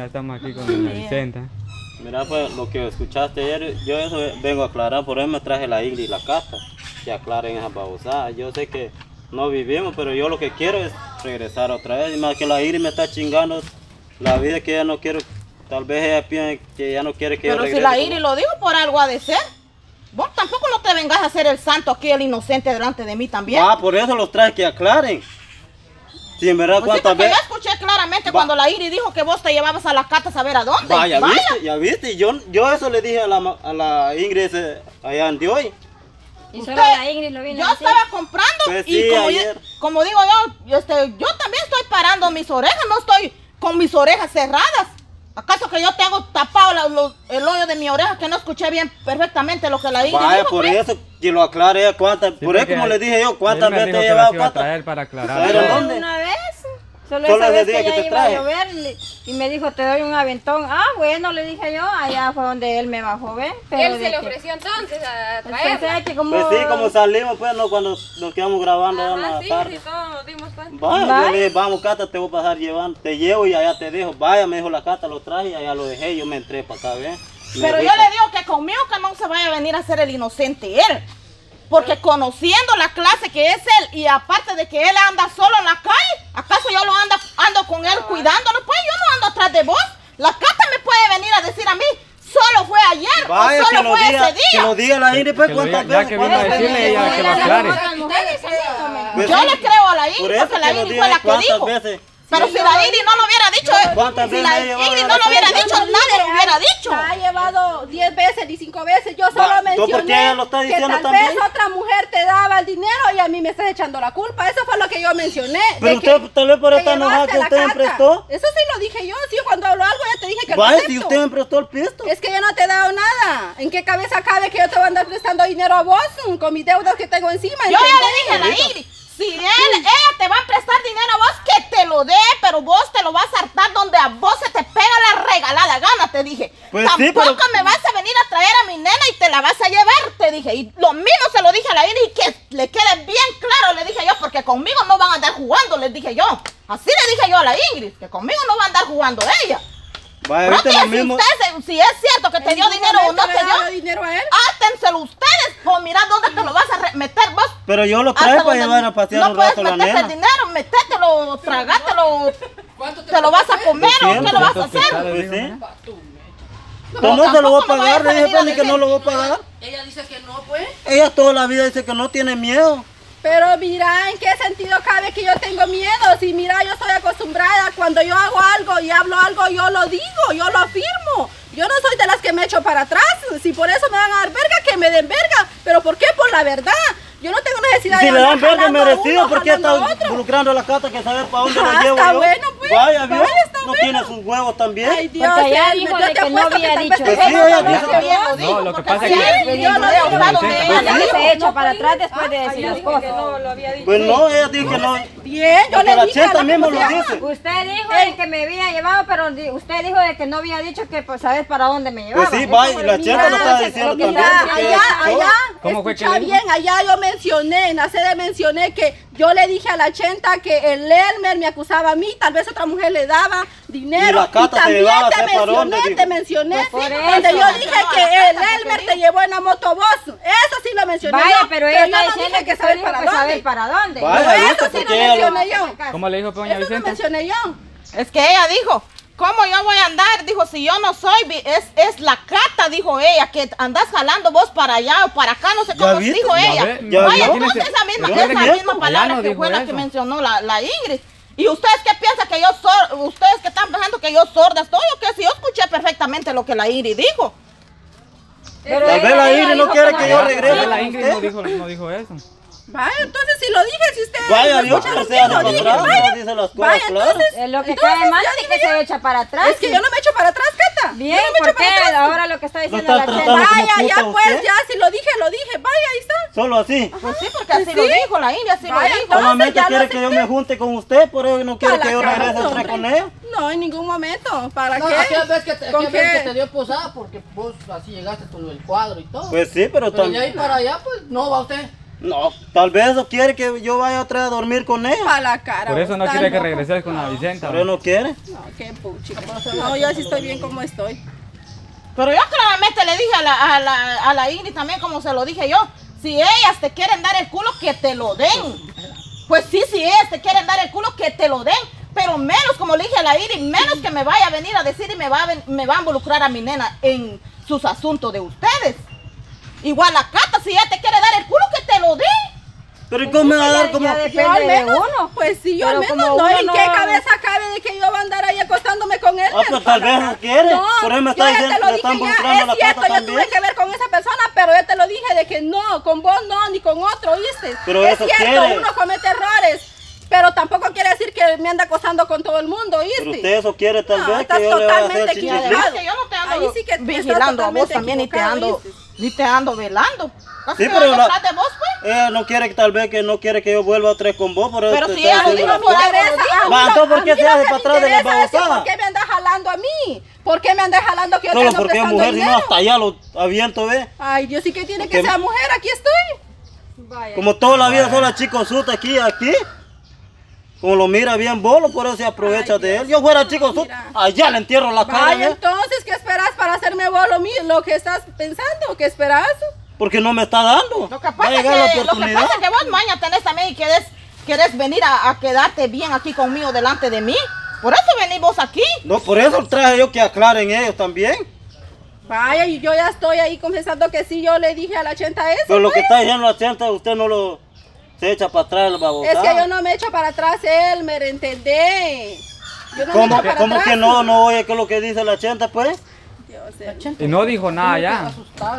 estamos aquí con la Vicenta. Mira, pues lo que escuchaste ayer, yo eso vengo a aclarar, por eso me traje la Ingrid y la Cata, que aclaren esas babosadas. Yo sé que no vivimos, pero yo lo que quiero es regresar otra vez. Y más que la Ingrid me está chingando la vida, que ella no quiero, tal vez ella piensa que ya no quiere que yo regrese. Pero si la Ingrid lo dijo, por algo ha de ser. Vos tampoco no te vengas a hacer el santo aquí, el inocente delante de mí también. Ah, por eso los traje que aclaren. Sí, en verdad, Pues sí, cuántas porque veces. yo escuché claramente cuando la Ingrid dijo que vos te llevabas a la Cata a saber a dónde. Vaya, viste, ya viste. Yo eso le dije a la Ingrid allá en hoy. Y solo la Ingrid lo vino Yo a decir. estaba comprando Pues y sí, como, ayer. como digo yo también estoy parando mis orejas, no estoy con mis orejas cerradas. ¿Acaso que yo tengo tapado el hoyo de mi oreja que no escuché bien perfectamente lo que la Ingrid Vaya, dijo? por pues? eso que lo aclare ella cuántas. Sí, por eso, porque como le dije yo, cuántas él me veces dijo te he que llevado las iba a cuántas. traer para aclarar. ¿Pero Solo dónde? una vez. Solo Solo esa ese vez día que que ya te iba a traje. llover y me dijo, te doy un aventón. Ah, bueno, le dije yo, allá fue donde él me bajó, ¿ven? Él de se le que- ofreció entonces a Pensé traerla. que como... Pues sí, como salimos, pues, no, cuando nos quedamos grabando allá en Ajá, la sí, tarde. sí, todos nos dimos cuenta. Vaya, yo Vaya. le dije, vamos Cata, te voy a pasar llevando, te llevo y allá te dejo. Vaya, me dijo la Cata, lo traje y allá lo dejé, yo me entré para acá, ¿ves? Pero yo le digo que conmigo que no se vaya a venir a hacer el inocente él. Porque conociendo la clase que es él y aparte de que él anda solo en la calle, ¿acaso yo ando con él cuidándolo? Pues yo no ando atrás de vos. La Cata me puede venir a decir a mí, solo fue ayer Vaya, o que solo lo fue diga, ese que día. lo diga la Ingrid, pues, Que lo diga, cuántas ya veces. que vino a cuántas decirle veces. ella que lo aclare. Pues Yo sí, le creo a la por Ingrid eso porque la que lo Ingrid diga fue la que cuántas dijo. veces. Pero si la Ingrid no lo hubiera dicho, ¿Cuántas si veces la le ha llevado Ingrid a no la lo hubiera casa? dicho, nadie lo hubiera dicho. La ha llevado 10 veces y 5 veces. Yo solo Va, mencioné ¿por qué ella lo está que diciendo tal también? vez otra mujer te daba el dinero y a mí me estás echando la culpa. Eso fue lo que yo mencioné. Pero de que usted tal vez por te estar enojada llevaste que la usted me Cata. prestó. Eso sí lo dije yo. Sí, cuando hablo algo ya te dije que lo Vaya, acepto. si usted me prestó el pisto. Es que yo no te he dado nada. ¿En qué cabeza cabe que yo te voy a andar prestando dinero a vos con mis deudas que tengo encima? Yo ya le dije a la Ingrid, si ella te va a prestar dinero a vos, que te lo dé, pero vos te lo vas a hartar donde a vos se te pega la regalada gana, te dije. Pues sí, Tampoco pero- me vas a venir a traer a mi nena y te la vas a llevar, te dije. Y lo mismo se lo dije a la Ingrid y que le quede bien claro, le dije yo, porque conmigo no van a andar jugando, les dije yo. Así le dije yo a la Ingrid, que conmigo no va a andar jugando ella. Vaya, Pero viste que lo si, mismo. si es cierto que te dio dinero o no te dio, dinero a él? hártenselo ustedes, o mirá dónde te lo vas a meter vos. Pero yo lo Hasta traje para donde llevar a pasear no un rato a la puedes meterte el nena. dinero, metételo, tragátelo, te lo vas a comer o qué lo vas a hacer. Pues sí. Pues no se lo voy a pagar, le dije Fanny que no lo voy a pagar. Ella dice que no, pues. Ella toda la vida dice que no tiene miedo. Pero mira, ¿en qué sentido cabe que yo tengo miedo? Si mira, yo estoy acostumbrada, cuando yo hago algo y hablo algo, yo lo digo, yo lo afirmo. Yo no soy de las que me echo para atrás. Si por eso me dan a dar verga, que me den verga. ¿Pero por qué? Por la verdad. Yo no tengo necesidad Si de le dan andar verga jalando a merecido, uno, ¿por qué jalando está a otro? involucrando a la Cata que sabe para dónde Ah, la llevo está yo? bueno, pues. Vaya, ¿vio? Vaya, está No bueno. tiene sus huevos también. Ay, Dios, Porque allá Elmer, dijo yo de te que no apuesto había tal vez dicho. te Pues sí, pego ella con dijo- lo que yo No, digo, lo que porque pasa sí, es que- yo lo he digo. usado donde ella Ella dijo. se echa para atrás después de decir las cosas. No, lo había dicho. Pues no, ella dijo que no. Bien, yo Porque le la dije a cheta la mismo lo ¿cómo se llama? dice. Usted dijo de que me había llevado, pero usted dijo de que no había dicho que pues sabes para dónde me llevaba. Pues sí, Eso vaya, fue y la mi- cheta lo está Mira, diciendo lo que también. está- porque Allá, es allá, ¿Cómo fue que escucha le dijo? bien, allá yo mencioné, en la sede mencioné que yo le dije a la Chenta que el Elmer me acusaba a mí, tal vez otra mujer le daba dinero. Y la Cata se también llevaba te a sepa dónde, mencioné, dijo. te mencioné, Pues por donde eso. yo dije que el Elmer te llevó en la motobús. Eso sí lo mencioné Vaya, yo, pero ella está yo no diciendo dije que saber saber para para dónde. saber para dónde. Vaya, Pero ¿viste? eso sí lo Porque ella lo- mencioné yo. ¿Cómo le dijo doña Eso lo Vicenta? mencioné yo. Es que ella dijo, ¿cómo yo voy a andar? Dijo, si yo no soy, es la Cata, dijo ella, que andas jalando vos para allá o para acá, no sé ¿Ya cómo viste? dijo Ya ella. ve, ya Vaya, vio. entonces esa misma, Pero es esa cierto, misma allá palabra no que dijo fue la eso. que mencionó la Ingrid. ¿Y ustedes qué piensan que yo soy? ¿Ustedes que están pensando que yo sorda estoy o qué? Si yo escuché perfectamente lo que la Ingrid dijo. Pero Tal vez ella la Ingrid no dijo quiere no que le- yo Tal regrese. vez la con Ingrid usted. no dijo eso. Vaya, entonces si lo dije, si usted Vaya, me yo escucha que lo sea que yo para dije, atrás, vaya. no dice las cosas Vaya, claras. entonces, Lo que entonces, cae mal ya es dije que yo. se echa para atrás. Es que yo no me echo para atrás, Cata. Bien, Yo no me ¿por echo qué? para atrás. Ahora lo que está diciendo está la tratando Chenta. como Vaya, ya puta pues, usted. ya si lo dije, vaya, ahí está. Solo así. Pues sí, porque así lo dijo la Ingrid, así lo Vaya, dijo. entonces, Solamente ya lo quiere que yo acepté. me junte con usted, por eso no quiere A la que yo cara, regrese otra hombre. vez con ella. No, en ningún momento. ¿Para No, qué? aquella vez que te, ¿Con aquella vez qué? que te dio posada porque vos así llegaste con el cuadro y todo. Pues sí, pero Pero de también. ahí para allá, pues no va usted. No, tal vez no quiere que yo vaya otra vez a dormir con ella. A la cara. Por eso vos, no tan quiere que loco. regreses con la Vicenta. Pero no quiere. No, qué puchica. No, yo sí estoy bien como estoy. Pero yo claramente le dije a la Ingrid también, como se lo dije yo, si ellas te quieren dar el culo, que te lo den. Pues sí, si ellas te quieren dar el culo, que te lo den. Pero menos, como le dije a la Ingrid, menos que me vaya a venir a decir y me va a involucrar a mi nena en sus asuntos de ustedes. Igual la Cata, si ella te quiere dar el culo, que te lo dé. Pero ¿y cómo me va a dar como? Ya Yo depende al de menos, uno. pues sí, yo Pero al menos como no. uno ¿En no- qué cabeza cabe de que yo voy a andar ahí acostándome con él? Ah, pues tal vez no quiere. No, Por eso me yo está ya diciendo te lo que dije están ya, involucrando a la es cierto, Cata yo también. tuve que ver con esa persona, pero yo te lo dije de que no, con vos no, ni con otro, ¿oíste? Pero es eso cierto, quiere. uno comete errores, pero tampoco quiere decir que me anda acostando con todo el mundo, ¿oíste? Pero usted eso quiere tal No, vez estás que yo le vaya a hacer totalmente Y chichiflín. además que yo no te ando Ahí sí que tú vigilando a estás vos totalmente también, equivocado, ni te ando velando. Casi Sí, que pero ando la- atrás de vos, pues. Ella no quiere que tal vez que no quiere que yo vuelva otra vez con vos, por eso Pero te si está ella lo diciendo dijo las por cosas. algo, lo dijo. Va, entonces, ¿por qué se hace para atrás de la babosada? ¿Por qué me andas jalando a mí? ¿Por qué me andas jalando que yo te Solo ando porque es prestando mujer, si no dinero? hasta allá lo aviento, ve. Ay, Dios, ¿y qué tiene Porque- que ser mujer? Aquí estoy. Vaya. Como toda la vida son las chicos aquí. Como lo mira bien bolo, por eso se aprovecha Ay, de Dios. él. Yo fuera chico Mira. allá le entierro la cara, Vaya, ¿ve? entonces, ¿qué esperas para hacerme vos lo que estás pensando? ¿Qué esperas? Porque no me está dando. Lo que Va a pasa es llegar la que, oportunidad. vos maña tenés también y querés venir a quedarte bien aquí conmigo delante de mí. Por eso venís vos aquí. No, por eso traje yo que aclaren ellos también. Vaya, y yo ya estoy ahí confesando que sí, yo le dije a la chenta eso. Pero lo que pues. está diciendo la chenta, usted no lo se echa para atrás el babosado. Es que yo no me echo para atrás, Elmer, ¿entendés? Yo no me ¿Cómo, echo para cómo atrás. que no oye qué es lo que dice la chenta, pues? Dios, Elmer. Y no dijo nada ya.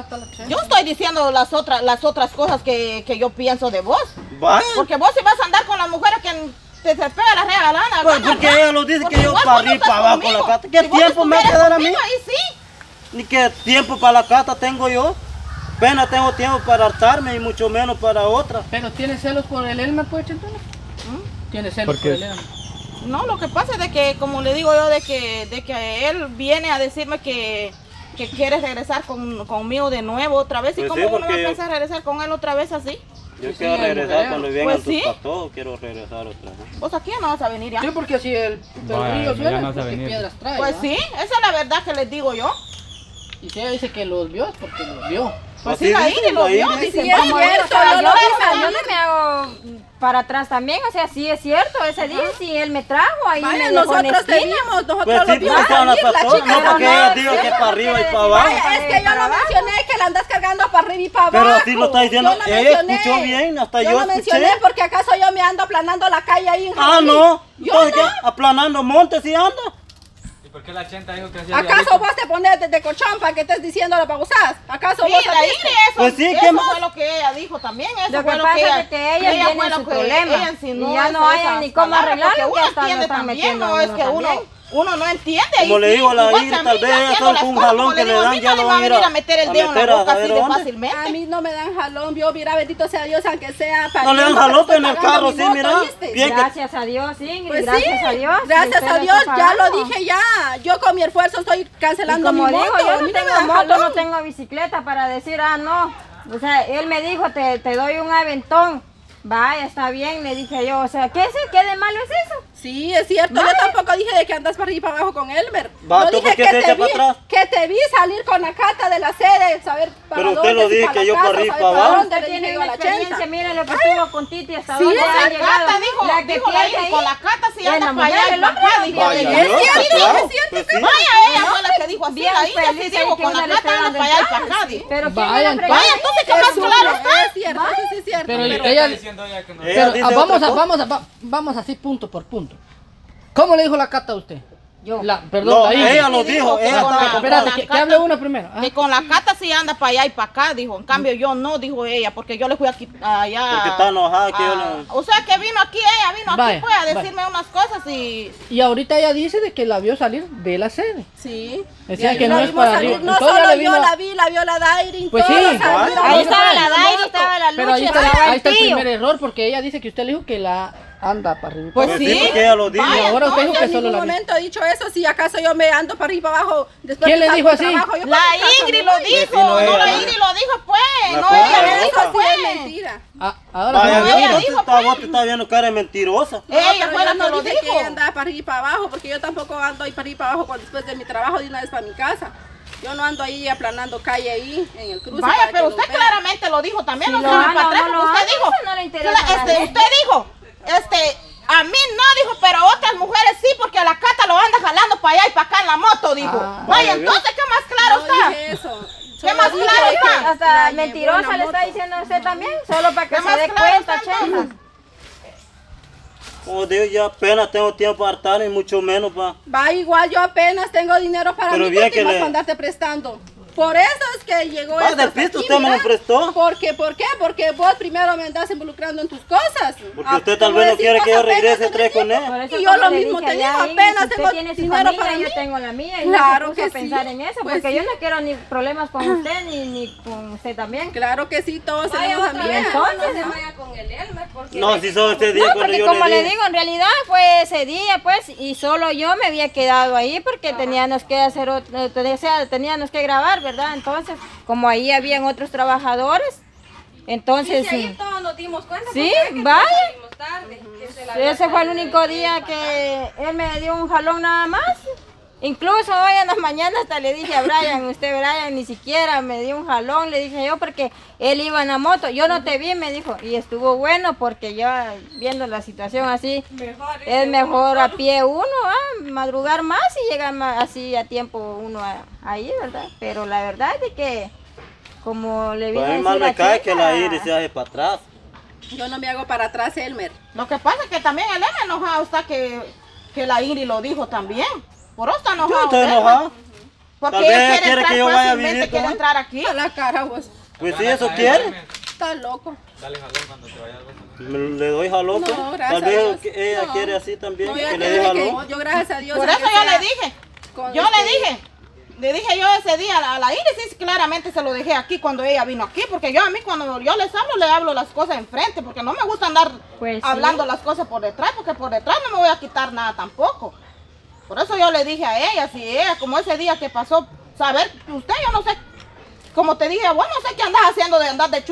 Yo estoy diciendo las otras cosas que yo pienso de vos. Vaya. Porque vos si vas a andar con las mujeres que te pega la regalana. Pues gana, porque ¿no? ella lo dice Porque que yo igual para vos no arriba y estás para abajo con la conmigo. cata. ¿Qué Si vos tiempo me va a estuvieras quedar a mí? conmigo, ahí sí. Ni qué tiempo para la cata tengo yo. Apenas tengo tiempo para hartarme y mucho menos para otra. Pero tiene celos por el Elmer, pues, Chentona. Tiene celos ¿Por por qué? el Elmer. No, lo que pasa es de que, como le digo yo, de que él viene a decirme que quiere regresar conmigo de nuevo otra vez. ¿Y Pues cómo sí, uno va a porque yo- pensar regresar con él otra vez así? Yo Sí, quiero sí, regresar mujer. cuando vengan Pues tus sí. patojos, quiero regresar otra vez. Vos aquí ya no vas a venir ya. Sí, porque si el Vaya, río ya suena, no vas a porque venir. piedras trae. Pues ¿va? sí, esa es la verdad que les digo yo. Y si ella dice que los vio, es porque los vio. Pues Así sí, la dice, Ingrid lo la vio, Ingrid. dice, Sí, es vamos, cierto, O sea, yo yo, lo vi, yo no me hago para atrás también, o sea, sí es cierto, ese día sí él me trajo, ahí Vaya, me dejó en la nosotros te esquina. vimos, nosotros Pues lo sí, vimos porque estaban las salir, la patojos, chica no no porque no, ella diga que no para arriba y quiere para decir abajo. Vaya, es que yo no mencioné que la andas cargando para arriba y para Pero abajo. así lo está diciendo, Yo no ella mencioné. escuchó bien, hasta yo no escuché. mencioné porque acaso yo me ando aplanando la calle ahí en Ah, Jalisco. no. Yo Entonces, no. ¿qué? Aplanando montes y anda. ¿Y por qué la chenta dijo que hacía ¿Acaso vos te pones de cochón para que estés diciendo la pausás? ¿Acaso Sí, vos la sabiste? Ingrid, eso, Pues sí, eso ¿qué más? fue lo que ella dijo también. Eso Lo fue que lo pasa que ella, es que ella tiene fue lo su que problema. ella insinuó Y ya no esas hay ni cómo palabras, arreglarlo, porque que uno hasta nos entiende están también, metiendo a no es uno que también. uno no entiende. Como y le sí, digo a la igual Ingrid, que tal mí, vez yo ella haciendo solo las con un cosas, jalón como que le le digo, a dan, mí ya no le lo va a van a ir venir a meter el a dedo en meter la a boca saber así de dónde. fácilmente. A mí no me dan jalón, Dios, mira, bendito sea Dios, aunque sea No le dan pariendo, jalón estoy en el pagando carro, mi sí, moto, mira. ¿oíste? Bien que Gracias a Dios, Ingrid, Pues gracias sí, a Dios. y gracias usted a lo Dios, está ya lo pagando. dije ya. Yo con mi esfuerzo estoy Y cancelando mi como moto. digo, a yo mí no me tengo dan moto, jalón. no tengo bicicleta para decir, ah, no. O sea, él me dijo, te doy un aventón. Vaya, está bien, le dije yo. O sea, ¿qué de malo es eso? Sí, es cierto, yo tampoco dije de que andas para arriba y para abajo con Elmer. Va, Yo ¿tú dije por qué que se te echa vi, para atrás? que te vi salir con la Cata de la sede, saber para Pero usted dónde, lo si dice para que la yo casa, para arriba y saber para abajo. dónde, Usted le dije tiene yo a una la experiencia, chenta. mire lo que estuvo con Titi hasta Sí, dónde la ha La llegado. Cata dijo La que la tiene Ingrid, ahí, con la Cata si en anda la para allá mujer, y el para hombre acá, no dijo tiene. ella. Es cierto, claro, es cierto pues que sí. Vaya, ella fue la que dijo así, Bien la Ingrid feliz sí ahí dijo que con la una le Cata está anda dando para allá y el para acá, chance. dijo. Pero ¿quién Vaya, le entonces- Vaya, entonces qué más claro está. es cierto, eso sí es cierto. Pero Pero ella, está diciendo ella que no. Ella pero, dice vamos, otra cosa. vamos así punto por punto. ¿Cómo le dijo la Cata a usted? Yo. Perdón, No, la Ingrid. ella lo dijo, ella con estaba la- comprada. Espérate, que hable uno primero. Ah. Que con la Cata sí anda para allá y para acá, dijo. En cambio yo no, dijo ella, porque yo le fui aquí allá. Porque está enojada que yo a- no- O sea que vino aquí, ella vino aquí Vaya, pues a vaya. decirme unas cosas y... Y ahorita ella dice de que la vio salir de la sede. Sí. Decía Y que la no es vimos para salir. arriba. No Entonces solo ya le yo vino- la vio la Dairin. Pues sí, todos vaya. salieron Ahí con estaba la su Dairi, moto. estaba la Pero ahí Lucha, está, estaba ahí el está el tío. primer error porque ella dice que usted le dijo que la anda para arriba. Pues Pues sí. sí, porque ella lo dijo. Vaya, Ahora usted no, dijo Yo que en solo ningún la momento he dicho eso. Si acaso yo me ando para arriba y para abajo. Después ¿Quién que le salgo dijo del así? trabajo, yo La para mi casa Ingrid me lo voy. dijo, Sí, no, no, ella, la la- Ingrid lo dijo, pues. La No, cosa ella es lo otra. dijo, Eso sí es pues. mentira. Ahora Vaya, No, yo, ella vos dijo, te- vos te estás viendo cara de mentirosa. No, Ella pero fue la yo que no lo dije que dijo. ella andaba para arriba y para abajo, porque yo tampoco ando ahí para arriba y para abajo cuando después de mi trabajo de una vez para mi casa. Yo no ando ahí aplanando calle ahí en el cruce. Vaya, para pero que usted lo vean. claramente lo dijo también, Si no lo se me hago, para atrás, no lo porque usted hago, dijo, eso no le interesa a la usted gente. dijo, a mí no dijo, pero otras mujeres sí, porque a la Cata lo anda jalando para allá y para acá en la moto, dijo. Ah. Vaya, Vaya, entonces, ¿qué más claro No está? dije eso. ¿Qué más dije claro que está? la Hasta llevó mentirosa en la le está moto. diciendo a usted también, solo para que ¿Qué se más dé claro cuenta, está, Chenta. entonces? Como digo, yo apenas tengo tiempo para estar y mucho menos para... Va igual, yo apenas tengo dinero para Pero mí, bien ¿por qué que vas le- a andarte prestando? Por eso es que llegó Va, esto de hasta pisto aquí, usted me lo mira. prestó. ¿Por qué? Porque vos primero me andás involucrando en tus cosas. Porque usted tal vez no quiere que yo regrese otra vez con él. Por eso Y yo como lo le mismo dije te digo, allá, Ingrid, apenas si usted tengo tiene su dinero familia, para yo mí. tengo la mía y Claro no se puso que a pensar sí. en eso, Pues porque sí. yo no quiero ni problemas con usted ni con usted también. Claro que sí, todos Vaya tenemos otra amigas. vez, entonces, no se ¿no? vaya con el Elmer, porque... No, si solo ese día No, cuando porque yo como le le dije. digo, en realidad fue ese día, pues, y solo yo me había quedado ahí porque teníamos que hacer, teníamos que grabar, ¿verdad? Entonces, como ahí habían otros trabajadores, entonces, Sí, ahí todos nos dimos cuenta. Sí, porque es que vaya. todos salimos tarde, que se la había ese fue el traído único el día para que él me dio un jalón nada más. Incluso hoy en las mañanas hasta le dije a Brian, Brian ni siquiera me dio un jalón, le dije yo porque él iba en la moto, yo no te vi, me dijo, y estuvo bueno porque yo viendo la situación así, Mejor, es mejor a pie uno, madrugar más y llegar así a tiempo uno ahí, ¿verdad? Pero la verdad es de que como le vi Pues a a mí mal decir me cae que la Chenta, Iris se hace para atrás. Yo no me hago para atrás, Elmer. Lo que pasa es que también el Elmer enojado está que la Ingrid lo dijo también. Por eso está enojado. Yo estoy Elmer. enojado. Porque Tal vez él quiere quiere que yo entrar vaya a fácilmente, vivir quiere con él. entrar aquí. A la cara vos. Pues si eso quiere, Estás loco. Dale jalón cuando te vayas. le doy jalón. No, pues. gracias Tal a vez Dios. que ella No. quiere así también, No, que yo le te dé dije que jalón. yo gracias a Dios. Por eso aunque yo sea le dije. con Yo este- le dije yo ese día a la Iris, sí, claramente se lo dejé aquí cuando ella vino aquí, porque yo a mí cuando yo les hablo, le hablo las cosas enfrente, porque no me gusta andar Pues sí. hablando las cosas por detrás, porque por detrás no me voy a quitar nada tampoco. Por eso yo le dije a ella, si ella, como ese día que pasó, saber, usted yo no sé, como te dije, vos no sé qué andas haciendo de andar de